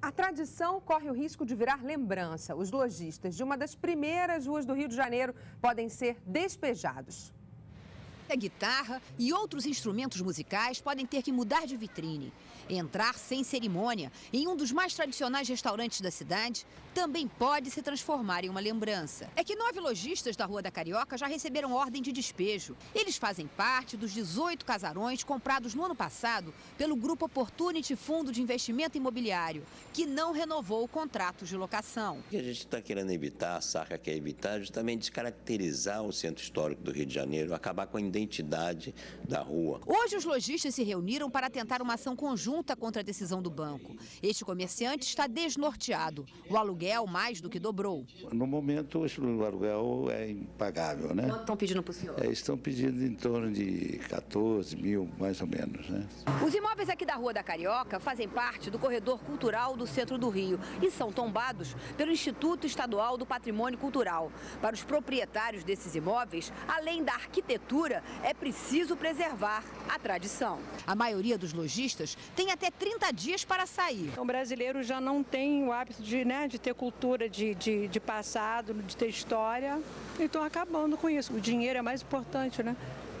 A tradição corre o risco de virar lembrança. Os lojistas de uma das primeiras ruas do Rio de Janeiro podem ser despejados. A guitarra e outros instrumentos musicais podem ter que mudar de vitrine. Entrar sem cerimônia em um dos mais tradicionais restaurantes da cidade também pode se transformar em uma lembrança. É que 9 lojistas da Rua da Carioca já receberam ordem de despejo. Eles fazem parte dos 18 casarões comprados no ano passado pelo Grupo Opportunity Fundo de Investimento Imobiliário, que não renovou o contrato de locação. O que a gente está querendo evitar, a SARCA quer evitar, é justamente descaracterizar o centro histórico do Rio de Janeiro, acabar com a identidade da rua. Hoje os lojistas se reuniram para tentar uma ação conjunta contra a decisão do banco. Este comerciante está desnorteado. O aluguel mais do que dobrou. No momento, o aluguel é impagável, né? Quanto estão pedindo para o senhor? Estão pedindo em torno de 14 mil, mais ou menos, né? Os imóveis aqui da Rua da Carioca fazem parte do corredor cultural do centro do Rio e são tombados pelo Instituto Estadual do Patrimônio Cultural. Para os proprietários desses imóveis, além da arquitetura, é preciso preservar a tradição. A maioria dos lojistas tem até 30 dias para sair. O brasileiro já não tem o hábito de ter cultura de passado, de ter história, e estão acabando com isso. O dinheiro é mais importante, né?